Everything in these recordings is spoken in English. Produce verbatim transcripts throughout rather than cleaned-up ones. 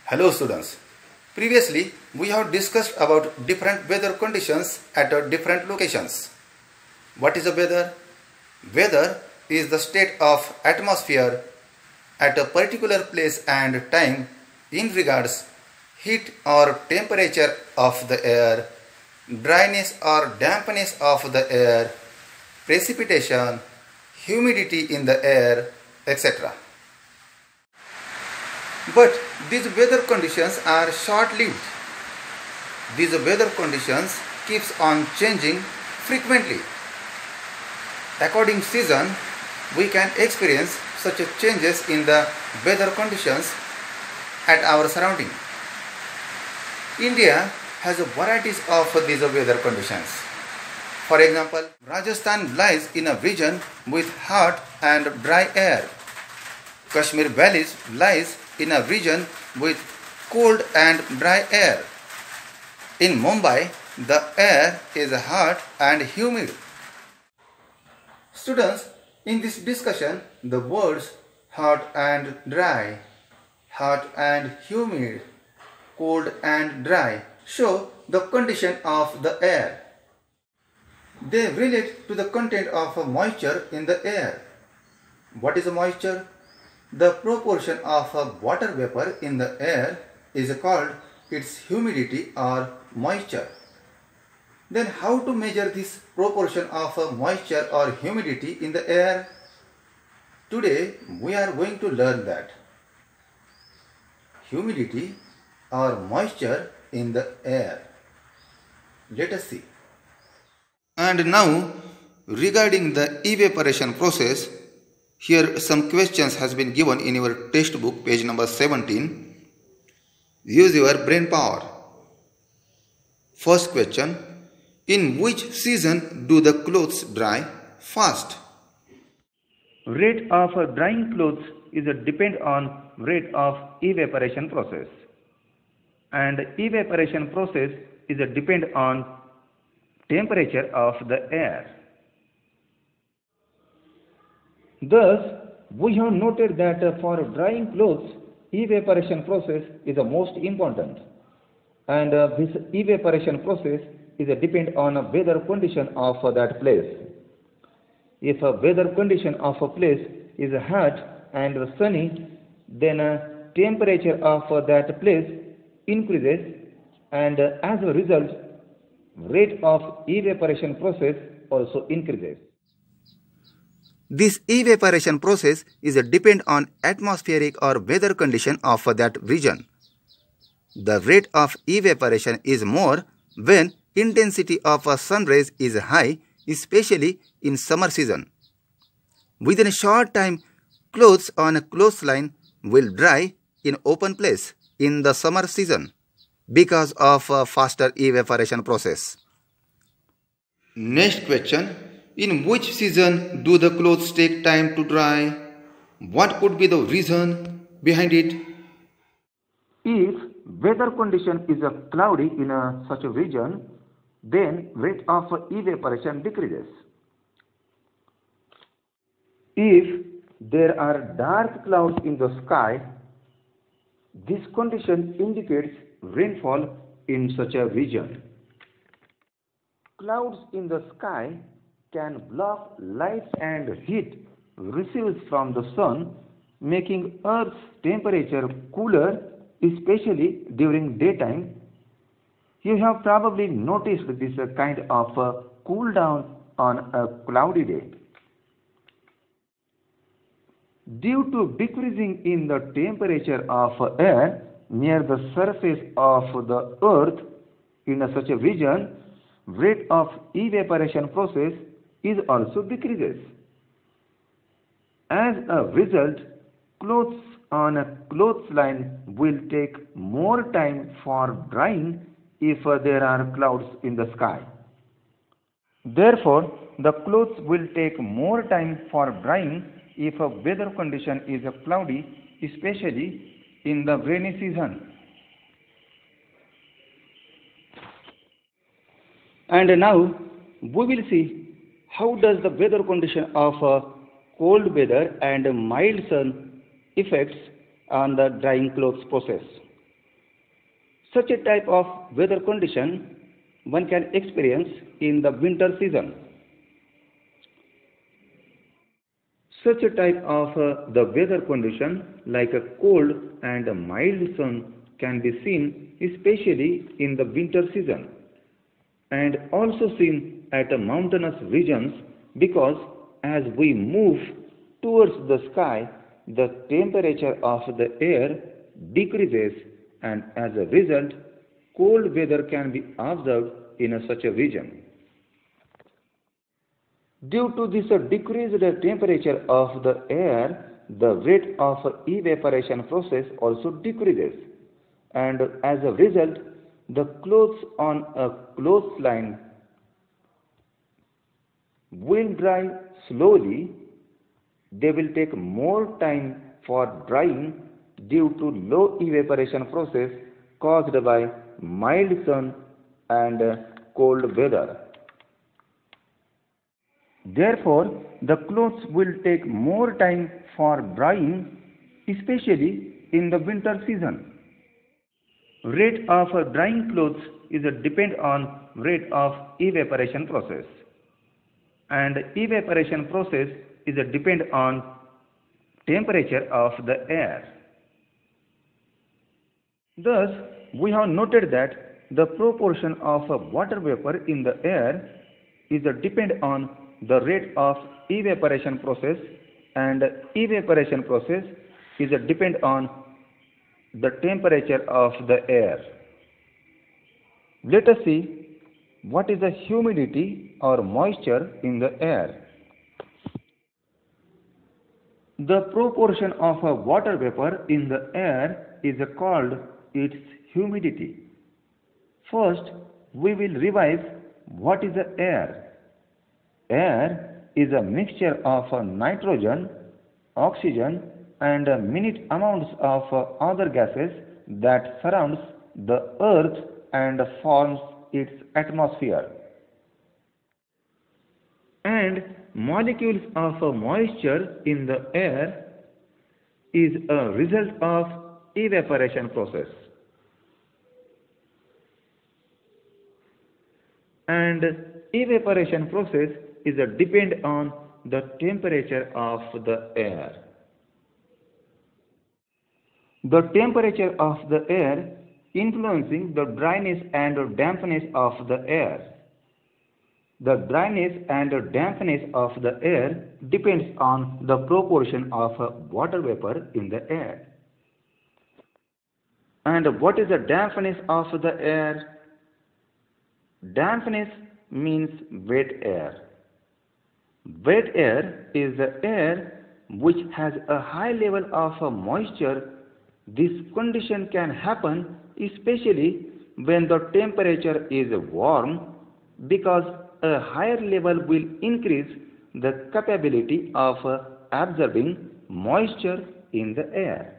Hello students. Previously we have discussed about different weather conditions at different locations. What is the weather? Weather is the state of atmosphere at a particular place and time in regards heat or temperature of the air, dryness or dampness of the air, precipitation, humidity in the air, et cetera. But these weather conditions are short-lived. These weather conditions keeps on changing frequently. According season, we can experience such changes in the weather conditions at our surrounding. India has varieties of these weather conditions. For example, Rajasthan lies in a region with hot and dry air. Kashmir Valley lies in a region with cold and dry air. In Mumbai, the air is hot and humid. Students, in this discussion, the words hot and dry, hot and humid, cold and dry show the condition of the air. They relate to the content of moisture in the air. What is moisture? The proportion of water vapor in the air is called its humidity or moisture. Then how to measure this proportion of moisture or humidity in the air? Today we are going to learn that. Humidity or moisture in the air. Let us see. And now regarding the evaporation process, here some questions has been given in your textbook, page number seventeen. Use your brain power. First question, in which season do the clothes dry fast? Rate of drying clothes is a depend on rate of evaporation process, and evaporation process is a depend on temperature of the air. Thus, we have noted that for drying clothes, evaporation process is the most important, and uh, this evaporation process is a depend on a weather condition of uh, that place. If a weather condition of a place is hot and sunny, then uh, temperature of uh, that place increases, and uh, as a result, rate of evaporation process also increases. This evaporation process is a depend on atmospheric or weather condition of that region. The rate of evaporation is more when intensity of a sun rays is high, especially in summer season. Within a short time, clothes on a clothesline will dry in open place in the summer season because of a faster evaporation process. Next question. In which season do the clothes take time to dry? What could be the reason behind it? If weather condition is a cloudy in a such a region, then rate of evaporation decreases. If there are dark clouds in the sky, this condition indicates rainfall in such a region. Clouds in the sky can block light and heat received from the sun, making Earth's temperature cooler, especially during daytime. You have probably noticed this kind of uh, cool down on a cloudy day. Due to decreasing in the temperature of air near the surface of the Earth in a such a region, rate of evaporation process is also decreases. As a result, clothes on a clothesline will take more time for drying if uh, there are clouds in the sky. Therefore, the clothes will take more time for drying if a weather condition is cloudy, especially in the rainy season. And now we will see how does the weather condition of uh, cold weather and mild sun affects on the drying clothes process. Such a type of weather condition one can experience in the winter season. Such a type of uh, the weather condition like a cold and a mild sun can be seen especially in the winter season and also seen at mountainous regions because as we move towards the sky, the temperature of the air decreases and as a result, cold weather can be observed in a such a region. Due to this decreased temperature of the air, the rate of evaporation process also decreases and as a result, the clothes on a clothesline will dry slowly. They will take more time for drying due to low evaporation process caused by mild sun and cold weather. Therefore, the clothes will take more time for drying, especially in the winter season. Rate of drying clothes is a depend on rate of evaporation process, and evaporation process is a depend on temperature of the air. Thus, we have noted that the proportion of water vapor in the air is a depend on the rate of evaporation process, and evaporation process is a depend on the temperature of the air. Let us see what is the humidity or moisture in the air. The proportion of a water vapor in the air is called its humidity. First, we will revise what is the air. Air is a mixture of nitrogen, oxygen, and minute amounts of other gases that surrounds the earth and forms its atmosphere. And molecules of moisture in the air is a result of evaporation process. And evaporation process is a depend on the temperature of the air. The temperature of the air influencing the dryness and dampness of the air. The dryness and dampness of the air depends on the proportion of water vapor in the air. And what is the dampness of the air? Dampness means wet air. Wet air is the air which has a high level of moisture. This condition can happen especially when the temperature is warm because a higher level will increase the capability of absorbing moisture in the air.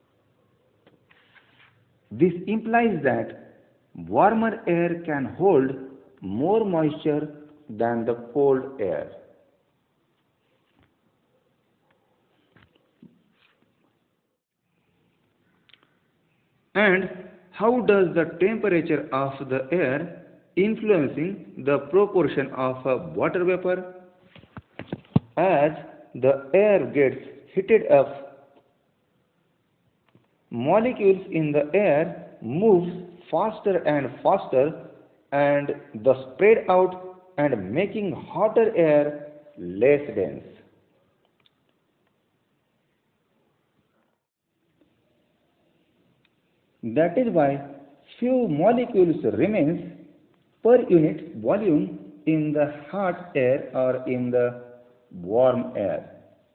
This implies that warmer air can hold more moisture than the cold air. And how does the temperature of the air influencing the proportion of water vapor? As the air gets heated up, molecules in the air move faster and faster and thus spread out and making hotter air less dense. That is why few molecules remains per unit volume in the hot air or in the warm air.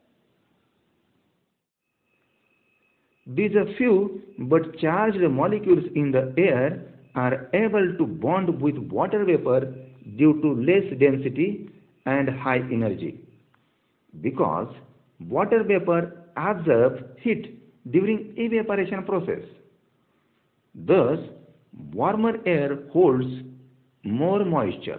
These few but charged molecules in the air are able to bond with water vapor due to less density and high energy, because water vapor absorbs heat during evaporation process. Thus, warmer air holds more moisture.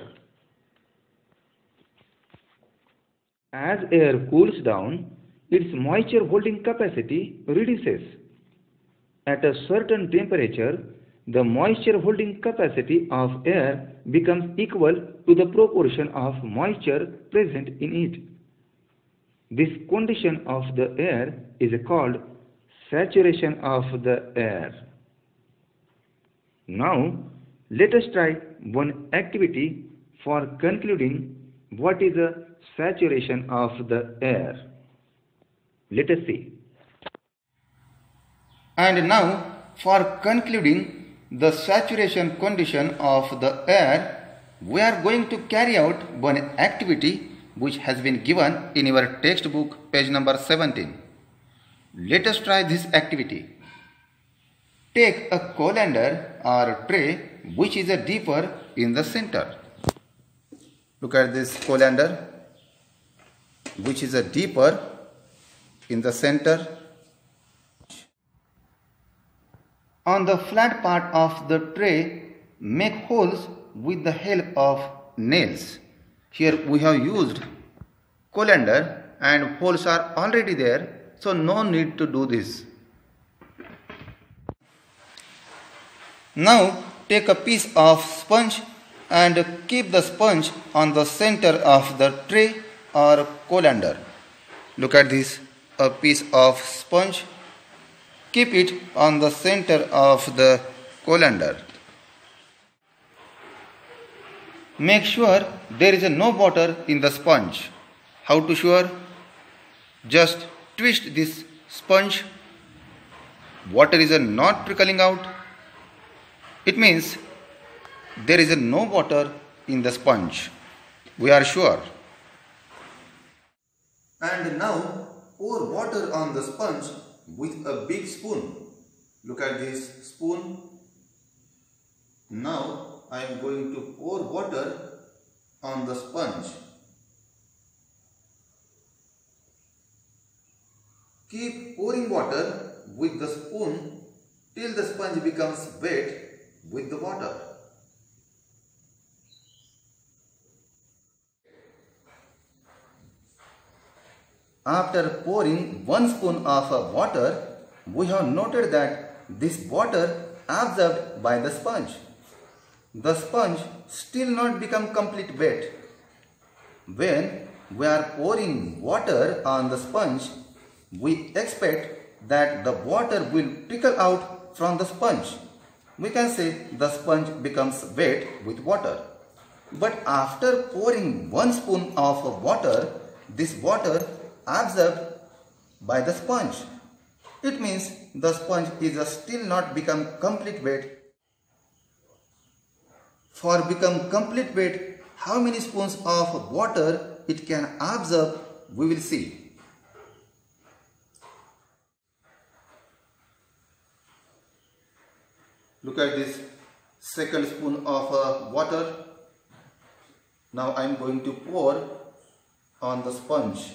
As air cools down, its moisture holding capacity reduces. At a certain temperature, the moisture holding capacity of air becomes equal to the proportion of moisture present in it. This condition of the air is called saturation of the air. Now, let us try one activity for concluding what is the saturation of the air. Let us see. And now, for concluding the saturation condition of the air, we are going to carry out one activity which has been given in your textbook, page number seventeen. Let us try this activity. Take a colander or tray which is a dipper in the center. Look at this colander which is a dipper in the center. On the flat part of the tray, make holes with the help of nails. Here we have used colander and holes are already there, so no need to do this. Now take a piece of sponge and keep the sponge on the center of the tray or colander. Look at this, a piece of sponge. Keep it on the center of the colander. Make sure there is no water in the sponge. How to sure? Just twist this sponge. Water is not trickling out. It means there is no water in the sponge. We are sure. And now pour water on the sponge with a big spoon. Look at this spoon. Now I am going to pour water on the sponge. Keep pouring water with the spoon till the sponge becomes wet with the water. After pouring one spoon of water, we have noted that this water absorbed by the sponge. The sponge still not become complete wet. When we are pouring water on the sponge, we expect that the water will trickle out from the sponge. We can say the sponge becomes wet with water. But after pouring one spoon of water, this water absorbed by the sponge. It means the sponge is still not become complete wet. For become complete wet, how many spoons of water it can absorb, we will see. Look at this second spoon of uh, water. Now I am going to pour on the sponge.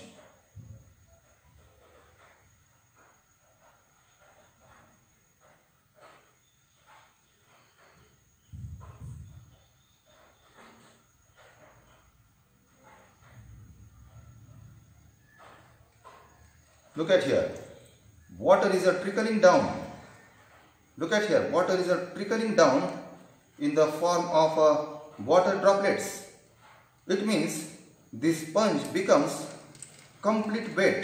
Look at here, water is a trickling down. Look at here, water is a trickling down in the form of uh, water droplets. It means this sponge becomes complete wet.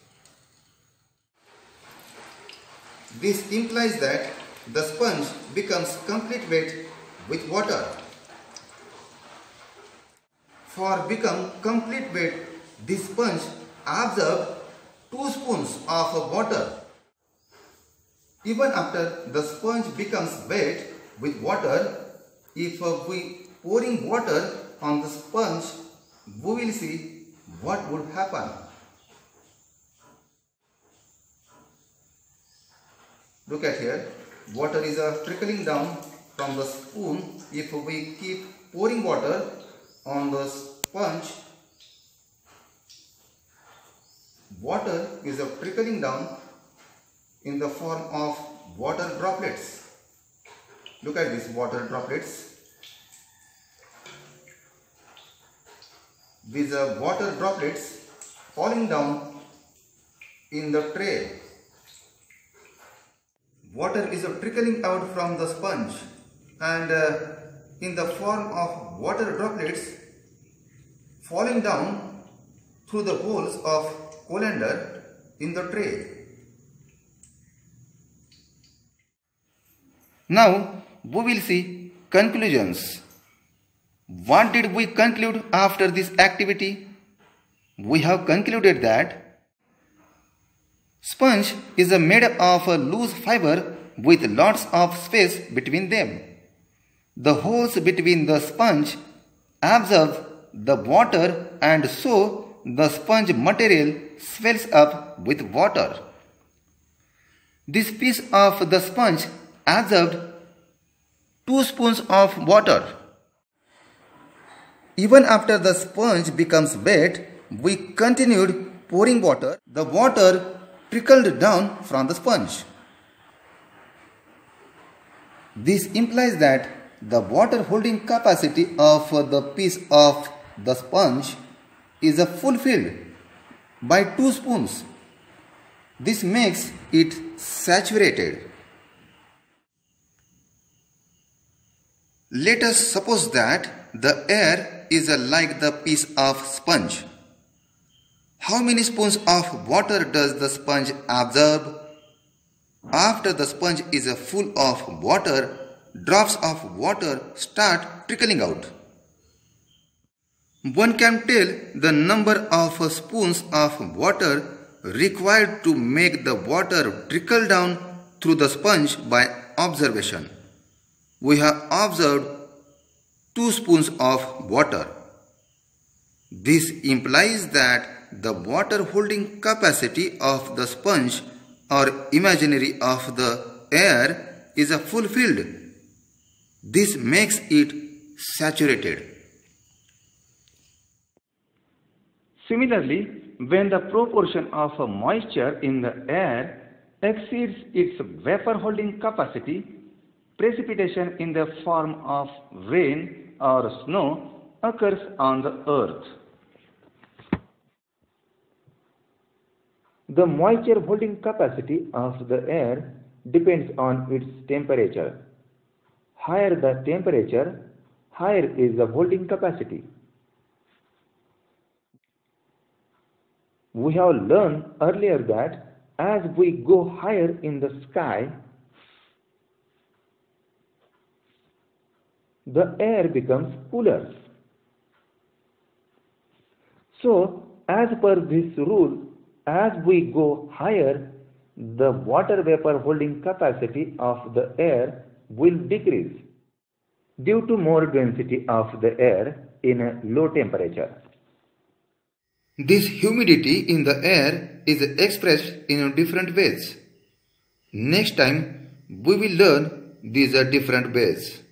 This implies that the sponge becomes complete wet with water. For become complete wet, this sponge absorbs two spoons of water. Even after the sponge becomes wet with water, if we pouring water on the sponge, we will see what would happen. Look at here, water is uh, trickling down from the spoon. If we keep pouring water on the sponge, water is uh, trickling down in the form of water droplets. Look at these water droplets. These are water droplets falling down in the tray. water is trickling out from the sponge and uh, in the form of water droplets falling down through the holes of colander in the tray. Now we will see conclusions. What did we conclude after this activity? We have concluded that sponge is made of a loose fiber with lots of space between them. The holes between the sponge absorb the water and so the sponge material swells up with water. This piece of the sponge absorbed two spoons of water. Even after the sponge becomes wet, we continued pouring water. The water trickled down from the sponge. This implies that the water holding capacity of the piece of the sponge is fulfilled by two spoons. This makes it saturated. Let us suppose that the air is like the piece of sponge. How many spoons of water does the sponge absorb? After the sponge is full of water, drops of water start trickling out. One can tell the number of spoons of water required to make the water trickle down through the sponge by observation. We have observed two spoons of water. This implies that the water holding capacity of the sponge or imaginary of the air is fulfilled. This makes it saturated. Similarly, when the proportion of moisture in the air exceeds its vapor holding capacity, precipitation in the form of rain or snow occurs on the earth. The moisture holding capacity of the air depends on its temperature. Higher the temperature, higher is the holding capacity. We have learned earlier that as we go higher in the sky, the air becomes cooler. So, as per this rule, as we go higher, the water vapor holding capacity of the air will decrease due to more density of the air in a low temperature. This humidity in the air is expressed in different ways. Next time, we will learn these different ways.